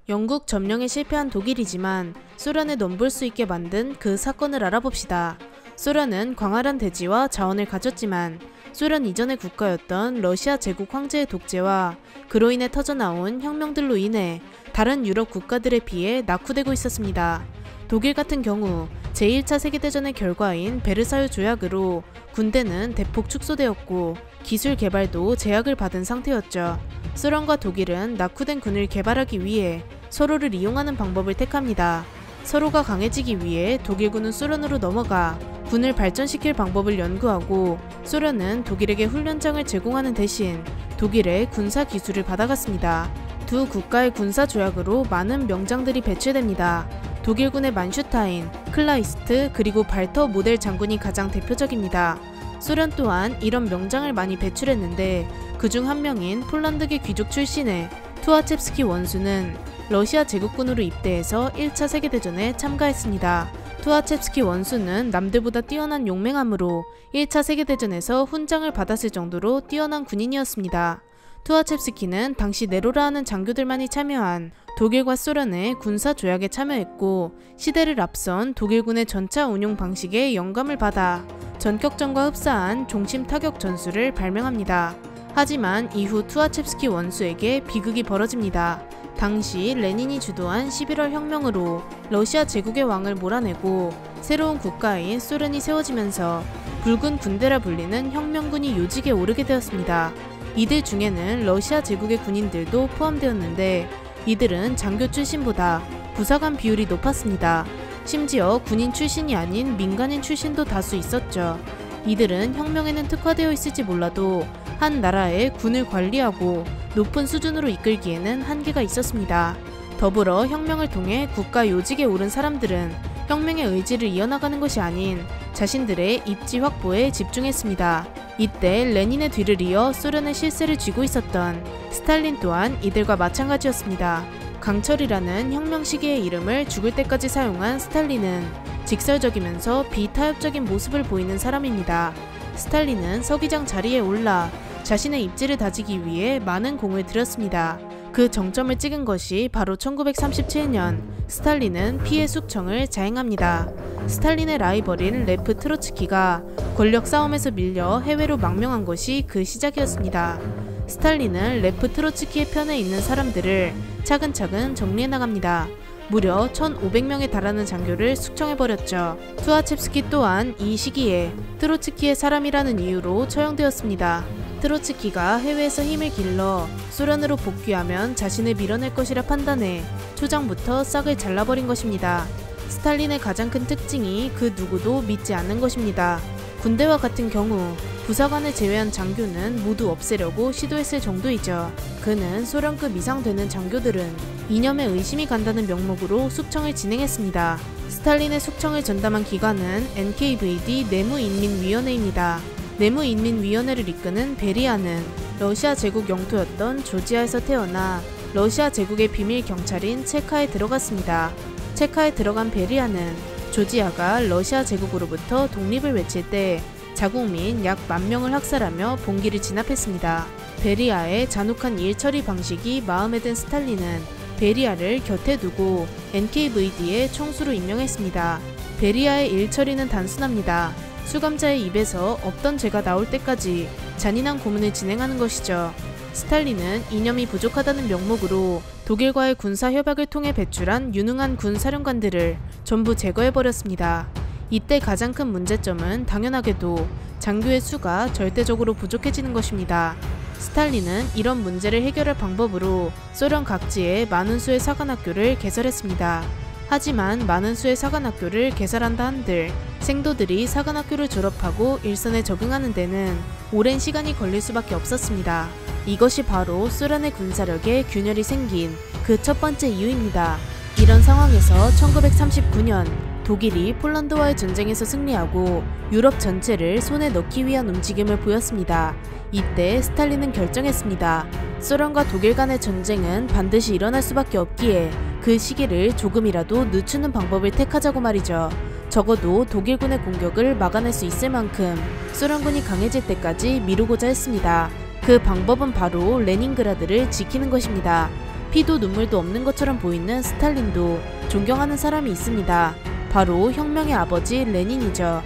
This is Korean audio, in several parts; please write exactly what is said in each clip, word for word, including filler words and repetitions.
영국 점령에 실패한 독일이지만 소련을 넘볼 수 있게 만든 그 사건을 알아봅시다. 소련은 광활한 대지와 자원을 가졌지만 소련 이전의 국가였던 러시아 제국 황제의 독재와 그로 인해 터져나온 혁명들로 인해 다른 유럽 국가들에 비해 낙후되고 있었습니다. 독일 같은 경우 제일 차 세계대전의 결과인 베르사유 조약으로 군대는 대폭 축소되었고 기술 개발도 제약을 받은 상태였죠. 소련과 독일은 낙후된 군을 개발하기 위해 서로를 이용하는 방법을 택합니다. 서로가 강해지기 위해 독일군은 소련으로 넘어가 군을 발전시킬 방법을 연구하고 소련은 독일에게 훈련장을 제공하는 대신 독일의 군사 기술을 받아갔습니다. 두 국가의 군사 조약으로 많은 명장들이 배출됩니다. 독일군의 만슈타인, 클라이스트, 그리고 발터 모델 장군이 가장 대표적입니다. 소련 또한 이런 명장을 많이 배출했는데 그중 한 명인 폴란드계 귀족 출신의 투아첵스키 원수는 러시아 제국군으로 입대해서 일 차 세계대전에 참가했습니다. 투아첵스키 원수는 남들보다 뛰어난 용맹함으로 일 차 세계대전에서 훈장을 받았을 정도로 뛰어난 군인이었습니다. 투아첵스키는 당시 네로라 하는 장교들만이 참여한 독일과 소련의 군사 조약에 참여했고 시대를 앞선 독일군의 전차 운용 방식에 영감을 받아 전격전과 흡사한 종심 타격 전술을 발명합니다. 하지만 이후 투아첵스키 원수에게 비극이 벌어집니다. 당시 레닌이 주도한 십일월 혁명으로 러시아 제국의 왕을 몰아내고 새로운 국가인 소련이 세워지면서 붉은 군대라 불리는 혁명군이 요직에 오르게 되었습니다. 이들 중에는 러시아 제국의 군인들도 포함되었는데 이들은 장교 출신보다 부사관 비율이 높았습니다. 심지어 군인 출신이 아닌 민간인 출신도 다수 있었죠. 이들은 혁명에는 특화되어 있을지 몰라도 한 나라의 군을 관리하고 높은 수준으로 이끌기에는 한계가 있었습니다. 더불어 혁명을 통해 국가 요직에 오른 사람들은 혁명의 의지를 이어나가는 것이 아닌 자신들의 입지 확보에 집중했습니다. 이때 레닌의 뒤를 이어 소련의 실세를 쥐고 있었던 스탈린 또한 이들과 마찬가지였습니다. 강철이라는 혁명 시기의 이름을 죽을 때까지 사용한 스탈린은 직설적이면서 비타협적인 모습을 보이는 사람입니다. 스탈린은 서기장 자리에 올라 자신의 입지를 다지기 위해 많은 공을 들였습니다. 그 정점을 찍은 것이 바로 천구백삼십칠 년 스탈린은 피해 숙청을 자행합니다. 스탈린의 라이벌인 레프 트로츠키가 권력 싸움에서 밀려 해외로 망명한 것이 그 시작이었습니다. 스탈린은 레프 트로츠키의 편에 있는 사람들을 차근차근 정리해 나갑니다. 무려 천오백 명에 달하는 장교를 숙청해버렸죠. 투아첵스키 또한 이 시기에 트로츠키의 사람이라는 이유로 처형되었습니다. 트로츠키가 해외에서 힘을 길러 소련으로 복귀하면 자신을 밀어낼 것이라 판단해 초장부터 싹을 잘라버린 것입니다. 스탈린의 가장 큰 특징이 그 누구도 믿지 않는 것입니다. 군대와 같은 경우 부사관을 제외한 장교는 모두 없애려고 시도했을 정도이죠. 그는 소련급 이상 되는 장교들은 이념에 의심이 간다는 명목으로 숙청을 진행했습니다. 스탈린의 숙청을 전담한 기관은 엔케이브이디 내무인민위원회입니다. 내무인민위원회를 이끄는 베리아는 러시아 제국 영토였던 조지아에서 태어나 러시아 제국의 비밀 경찰인 체카에 들어갔습니다. 체카에 들어간 베리아는 조지아가 러시아 제국으로부터 독립을 외칠 때 자국민 약 만 명을 학살하며 봉기를 진압했습니다. 베리아의 잔혹한 일 처리 방식이 마음에 든 스탈린은 베리아를 곁에 두고 엔케이브이디의 총수로 임명했습니다. 베리아의 일 처리는 단순합니다. 수감자의 입에서 없던 죄가 나올 때까지 잔인한 고문을 진행하는 것이죠. 스탈린은 이념이 부족하다는 명목으로 독일과의 군사 협약을 통해 배출한 유능한 군 사령관들을 전부 제거해버렸습니다. 이때 가장 큰 문제점은 당연하게도 장교의 수가 절대적으로 부족해지는 것입니다. 스탈린은 이런 문제를 해결할 방법으로 소련 각지에 많은 수의 사관학교를 개설했습니다. 하지만 많은 수의 사관학교를 개설한다 한들 생도들이 사관학교를 졸업하고 일선에 적응하는 데는 오랜 시간이 걸릴 수밖에 없었습니다. 이것이 바로 소련의 군사력에 균열이 생긴 그 첫 번째 이유입니다. 이런 상황에서 천구백삼십구 년 독일이 폴란드와의 전쟁에서 승리하고 유럽 전체를 손에 넣기 위한 움직임을 보였습니다. 이때 스탈린은 결정했습니다. 소련과 독일 간의 전쟁은 반드시 일어날 수밖에 없기에 그 시기를 조금이라도 늦추는 방법을 택하자고 말이죠. 적어도 독일군의 공격을 막아낼 수 있을 만큼 소련군이 강해질 때까지 미루고자 했습니다. 그 방법은 바로 레닌그라드를 지키는 것입니다. 피도 눈물도 없는 것처럼 보이는 스탈린도 존경하는 사람이 있습니다. 바로 혁명의 아버지 레닌이죠.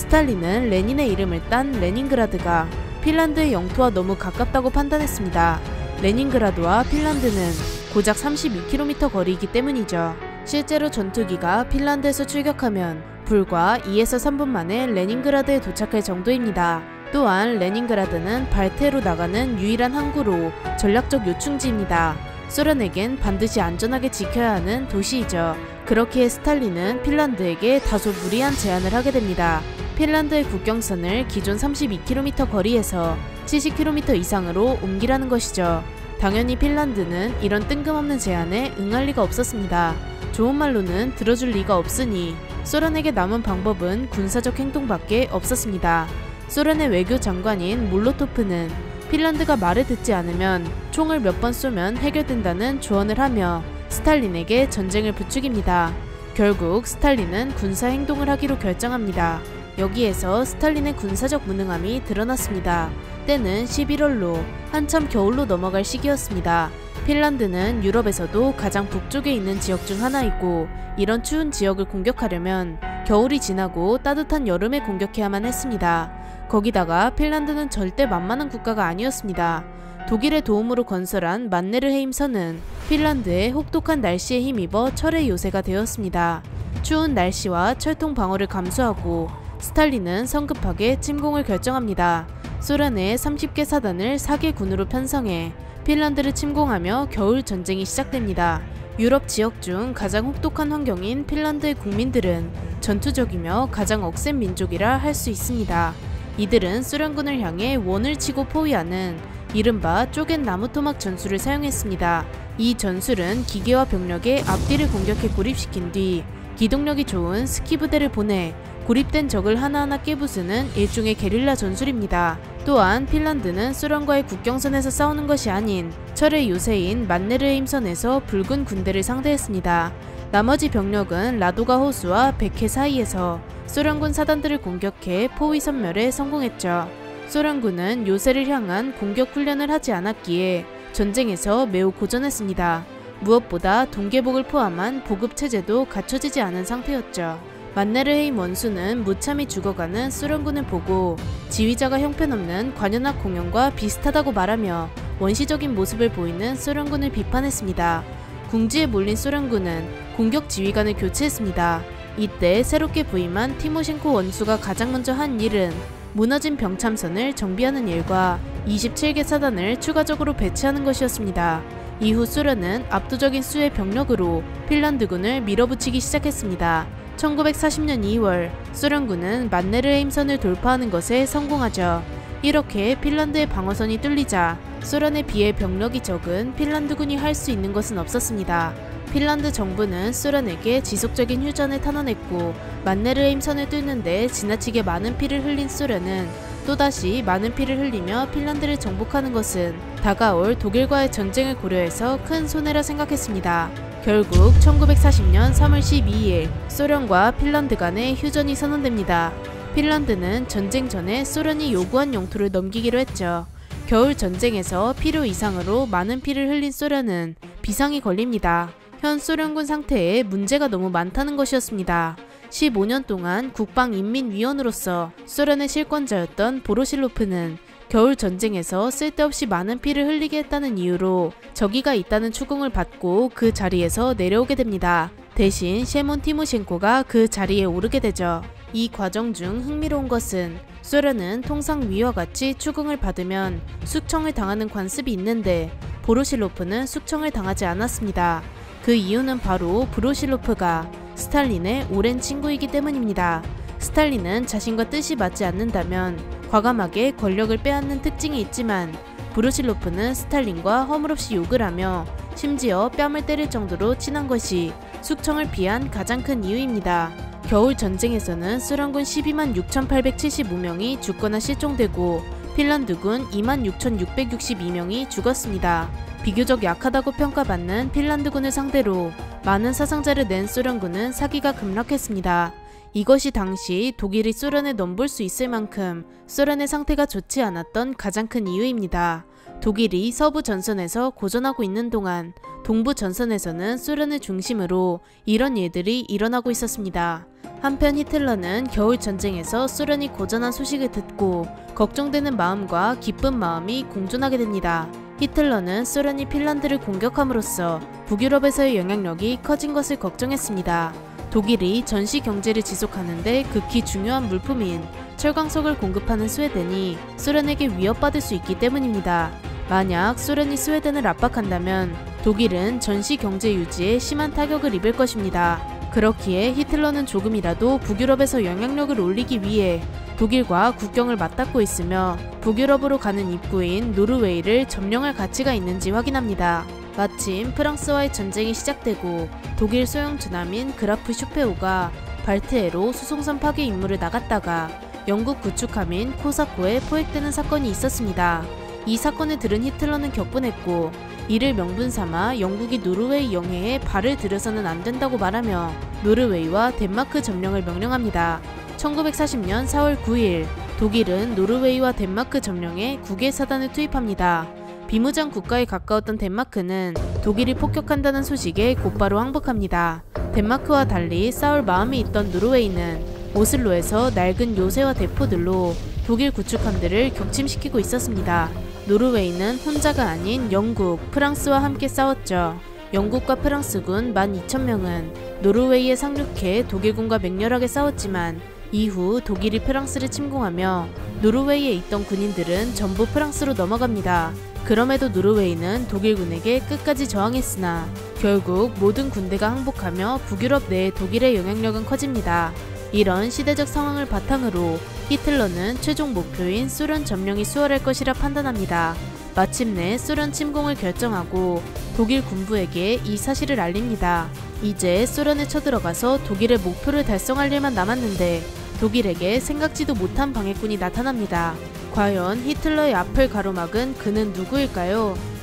스탈린은 레닌의 이름을 딴 레닌그라드가 핀란드의 영토와 너무 가깝다고 판단했습니다. 레닌그라드와 핀란드는 고작 삼십이 킬로미터 거리이기 때문이죠. 실제로 전투기가 핀란드에서 출격하면 불과 이에서 삼 분 만에 레닌그라드에 도착할 정도입니다. 또한 레닌그라드는 발트해로 나가는 유일한 항구로 전략적 요충지입니다. 소련에겐 반드시 안전하게 지켜야 하는 도시이죠. 그렇기에 스탈린은 핀란드에게 다소 무리한 제안을 하게 됩니다. 핀란드의 국경선을 기존 삼십이 킬로미터 거리에서 칠십 킬로미터 이상으로 옮기라는 것이죠. 당연히 핀란드는 이런 뜬금없는 제안에 응할 리가 없었습니다. 좋은 말로는 들어줄 리가 없으니 소련에게 남은 방법은 군사적 행동밖에 없었습니다. 소련의 외교 장관인 몰로토프는 핀란드가 말을 듣지 않으면 총을 몇 번 쏘면 해결된다는 조언을 하며 스탈린에게 전쟁을 부추깁니다. 결국 스탈린은 군사 행동을 하기로 결정합니다. 여기에서 스탈린의 군사적 무능함이 드러났습니다. 때는 십일월로 한참 겨울로 넘어갈 시기였습니다. 핀란드는 유럽에서도 가장 북쪽에 있는 지역 중 하나이고 이런 추운 지역을 공격하려면 겨울이 지나고 따뜻한 여름에 공격해야만 했습니다. 거기다가 핀란드는 절대 만만한 국가가 아니었습니다. 독일의 도움으로 건설한 만네르헤임 선은 핀란드의 혹독한 날씨에 힘입어 철의 요새가 되었습니다. 추운 날씨와 철통 방어를 감수하고 스탈린은 성급하게 침공을 결정합니다. 소련의 삼십 개 사단을 네 개 군으로 편성해 핀란드를 침공하며 겨울 전쟁이 시작됩니다. 유럽 지역 중 가장 혹독한 환경인 핀란드의 국민들은 전투적이며 가장 억센 민족이라 할 수 있습니다. 이들은 소련군을 향해 원을 치고 포위하는 이른바 쪼갠 나무토막 전술을 사용했습니다. 이 전술은 기계와 병력의 앞뒤를 공격해 고립시킨 뒤 기동력이 좋은 스키 부대를 보내 고립된 적을 하나하나 깨부수는 일종의 게릴라 전술입니다. 또한 핀란드는 소련과의 국경선에서 싸우는 것이 아닌 철의 요새인 만네르헤임 선에서 붉은 군대를 상대했습니다. 나머지 병력은 라도가 호수와 백해 사이에서 소련군 사단들을 공격해 포위 섬멸에 성공했죠. 소련군은 요새를 향한 공격 훈련을 하지 않았기에 전쟁에서 매우 고전했습니다. 무엇보다 동계복을 포함한 보급체제도 갖춰지지 않은 상태였죠. 만네르헤임 원수는 무참히 죽어가는 소련군을 보고 지휘자가 형편없는 관현악 공연과 비슷하다고 말하며 원시적인 모습을 보이는 소련군을 비판했습니다. 궁지에 몰린 소련군은 공격 지휘관을 교체했습니다. 이때 새롭게 부임한 티모셴코 원수가 가장 먼저 한 일은 무너진 병참선을 정비하는 일과 이십칠 개 사단을 추가적으로 배치하는 것이었습니다. 이후 소련은 압도적인 수의 병력으로 핀란드군을 밀어붙이기 시작했습니다. 천구백사십 년 이월 소련군은 만네르헤임 선을 돌파하는 것에 성공하죠. 이렇게 핀란드의 방어선이 뚫리자 소련에 비해 병력이 적은 핀란드군이 할 수 있는 것은 없었습니다. 핀란드 정부는 소련에게 지속적인 휴전을 탄원했고 만네르헤임 선을 뚫는데 지나치게 많은 피를 흘린 소련은 또다시 많은 피를 흘리며 핀란드를 정복하는 것은 다가올 독일과의 전쟁을 고려해서 큰 손해라 생각했습니다. 결국 천구백사십 년 삼월 십이일 소련과 핀란드 간의 휴전이 선언됩니다. 핀란드는 전쟁 전에 소련이 요구한 영토를 넘기기로 했죠. 겨울 전쟁에서 필요 이상으로 많은 피를 흘린 소련은 비상이 걸립니다. 현 소련군 상태에 문제가 너무 많다는 것이었습니다. 십오 년 동안 국방인민위원으로서 소련의 실권자였던 보로실로프는 겨울 전쟁에서 쓸데없이 많은 피를 흘리게 했다는 이유로 적의가 있다는 추궁을 받고 그 자리에서 내려오게 됩니다. 대신 셰몬 티모셴코가 그 자리에 오르게 되죠. 이 과정 중 흥미로운 것은 소련은 통상 위와 같이 추궁을 받으면 숙청을 당하는 관습이 있는데 보로실로프는 숙청을 당하지 않았습니다. 그 이유는 바로 보로실로프가 스탈린의 오랜 친구이기 때문입니다. 스탈린은 자신과 뜻이 맞지 않는다면 과감하게 권력을 빼앗는 특징이 있지만 보로실로프는 스탈린과 허물없이 욕을 하며 심지어 뺨을 때릴 정도로 친한 것이 숙청을 피한 가장 큰 이유입니다. 겨울 전쟁에서는 소련군 십이만 육천팔백칠십오 명이 죽거나 실종되고 핀란드군 이만 육천육백육십이 명이 죽었습니다. 비교적 약하다고 평가받는 핀란드군을 상대로 많은 사상자를 낸 소련군은 사기가 급락했습니다. 이것이 당시 독일이 소련에 넘볼 수 있을 만큼 소련의 상태가 좋지 않았던 가장 큰 이유입니다. 독일이 서부 전선에서 고전하고 있는 동안 동부 전선에서는 소련을 중심으로 이런 일들이 일어나고 있었습니다. 한편 히틀러는 겨울 전쟁에서 소련이 고전한 소식을 듣고 걱정되는 마음과 기쁜 마음이 공존하게 됩니다. 히틀러는 소련이 핀란드를 공격함으로써 북유럽에서의 영향력이 커진 것을 걱정했습니다. 독일이 전시 경제를 지속하는데 극히 중요한 물품인 철광석을 공급하는 스웨덴이 소련에게 위협받을 수 있기 때문입니다. 만약 소련이 스웨덴을 압박한다면 독일은 전시 경제 유지에 심한 타격을 입을 것입니다. 그렇기에 히틀러는 조금이라도 북유럽에서 영향력을 올리기 위해 독일과 국경을 맞닿고 있으며 북유럽으로 가는 입구인 노르웨이를 점령할 가치가 있는지 확인합니다. 마침 프랑스와의 전쟁이 시작되고 독일 소형 주남인 그라프 슈페오가 발트해로 수송선 파괴 임무를 나갔다가 영국 구축함인 코사코에 포획되는 사건이 있었습니다. 이 사건을 들은 히틀러는 격분했고 이를 명분 삼아 영국이 노르웨이 영해에 발을 들여서는 안 된다고 말하며 노르웨이와 덴마크 점령을 명령합니다. 천구백사십 년 사월 구일 독일은 노르웨이와 덴마크 점령에 국외 사단을 투입합니다. 비무장 국가에 가까웠던 덴마크는 독일이 폭격한다는 소식에 곧바로 항복합니다. 덴마크와 달리 싸울 마음이 있던 노르웨이는 오슬로에서 낡은 요새와 대포들로 독일 구축함들을 격침시키고 있었습니다. 노르웨이는 혼자가 아닌 영국, 프랑스와 함께 싸웠죠. 영국과 프랑스군 만 이천 명은 노르웨이에 상륙해 독일군과 맹렬하게 싸웠지만 이후 독일이 프랑스를 침공하며 노르웨이에 있던 군인들은 전부 프랑스로 넘어갑니다. 그럼에도 노르웨이는 독일군에게 끝까지 저항했으나 결국 모든 군대가 항복하며 북유럽 내에 독일의 영향력은 커집니다. 이런 시대적 상황을 바탕으로 히틀러는 최종 목표인 소련 점령이 수월할 것이라 판단합니다. 마침내 소련 침공을 결정하고 독일 군부에게 이 사실을 알립니다. 이제 소련에 쳐들어가서 독일의 목표를 달성할 일만 남았는데 독일에게 생각지도 못한 방해꾼이 나타납니다. 과연 히틀러의 앞을 가로막은 그는 누구일까요?